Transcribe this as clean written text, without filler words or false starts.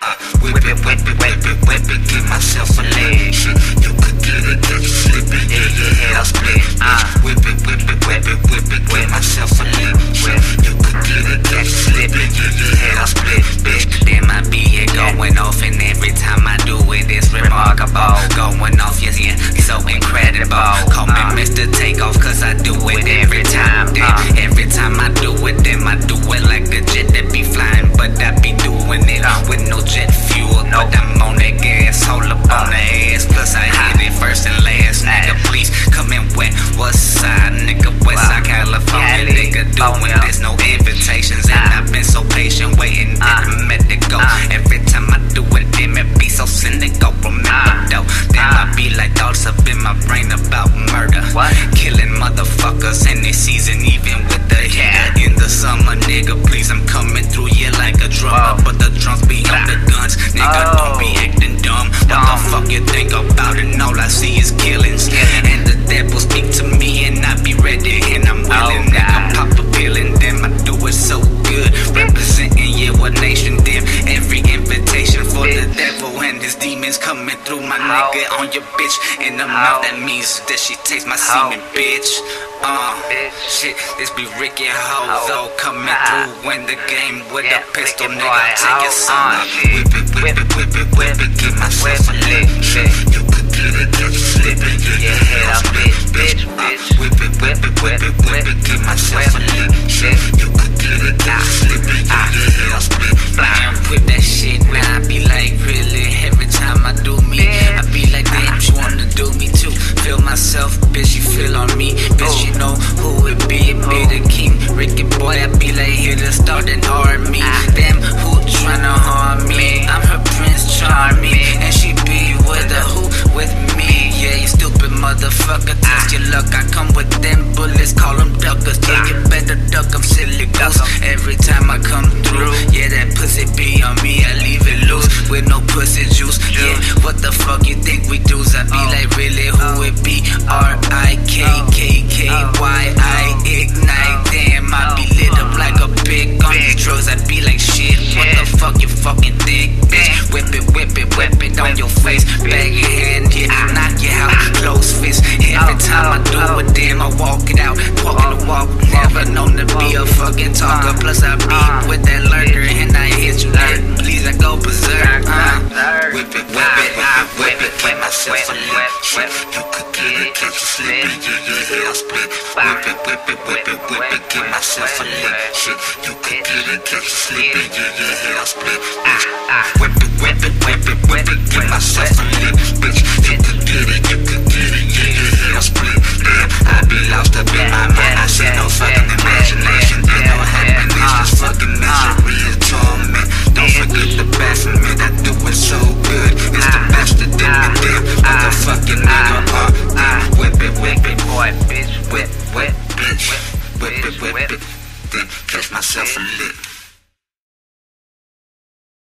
Whip it, whip it, whip it, whip it, give myself a leg. Shit, you could get it, catch it, slip it, yeah, your head I'll split. Whip it, whip it, whip it, whip it, give myself a leg. Shit, you could get it, catch it, slip it, yeah, your head I'll split. Bitch, then my beat going off, and every time I do it, it's remarkable. Going off, yes, yeah, so incredible. Call me Mr. Takeoff, cause I do it every time. Then every time I do it, then I do it like a jet that be flying, but I be doing it with no jet fuel. But I'm on that gas, hold up on the ass. Plus I hit it first and last. Nigga, please come in wet. West side, nigga, West Side, California. Nigga, doing this, no invitations. And I've been so patient, waiting at the medical. Every time I do it, damn it be so cynical. Remember though, then I be like thoughts up in my brain about murder. Killing motherfuckers in this season, even with the heat in the summer. Nigga, please, I'm coming through you like a drummer. But the drums be on the guns. Nigga, don't be acting dumb. What the fuck you think about it? All I see is killings. And the devil speak to me, and I be ready, and I'm willing. Nigga, pop a pill, and then I do it so good. Representing yeah, what nation, damn. Every invitation for the devil and his demons coming through my nigga on your bitch in the mouth. That means that she takes my semen, bitch. Shit, this be Ricky Hozo coming through in the game with a pistol, nigga. Take your son. Whip it, whip it, whip it, give myself a lick. Shit, you could get it, catch it, slip it, yeah, your head I'll split, bitch. Whip it, whip it, whip it, whip it, give myself a lick. Shit, you could get it, catch it, slip it, yeah, your head I'll split. Flying with that shit, now I be like, really, every time I do me, I be like, damn, you wanna do me too. Feel myself, bitch, you feel on me, bitch, you know who it be the king, Ricky boy, I be like, here to start an army. Damn, who tryna harm me? I'm her Prince Charming, and she be with a who? With me. Yeah, you stupid motherfucker, test your luck. I come with them bullets, call them duckers. Yeah, you better duck them, silly goose. Every time I come through, yeah, that pussy be on me, I leave it loose with no pussy juice. Yeah, what the fuck you think we do? I be like, really, who it be? R-I-K-K-K-Y-I ignite. Damn, I be lit up like a pig on these drugs. I be like, shit, what the fuck you fucking think, bitch? Whip it, whip it, whip it on your face. Bag your hand, yeah, knock you out, close fist. Every time I do it, damn, I walk it out. Walking the walk, never known to be a fucking talker. Plus I be with that lurker, and I hit you there. Please, I go berserk. Whip it, whip it, whip it, give myself a lick. Shit, you could get it, catch it, slip it, yeah, your head I'll split. Whip it, whip it, whip it, whip it, give myself a lick. Shit, you could get it, catch it, slip it, yeah, your head I'll split. Whip it, whip it, whip it, whip it, give myself a lick. Bitch, you could get it, yeah, your head I'll split. Damn, I be lost up in my mind, I see no fucking imagination. Ain't no happiness, just fucking misery and torment. Don't forget the best of me, I do it so good. It's the best of them and them, motherfucking nigga. Whip it, boy, bitch, whip, bitch, whip it, then catch myself a lick.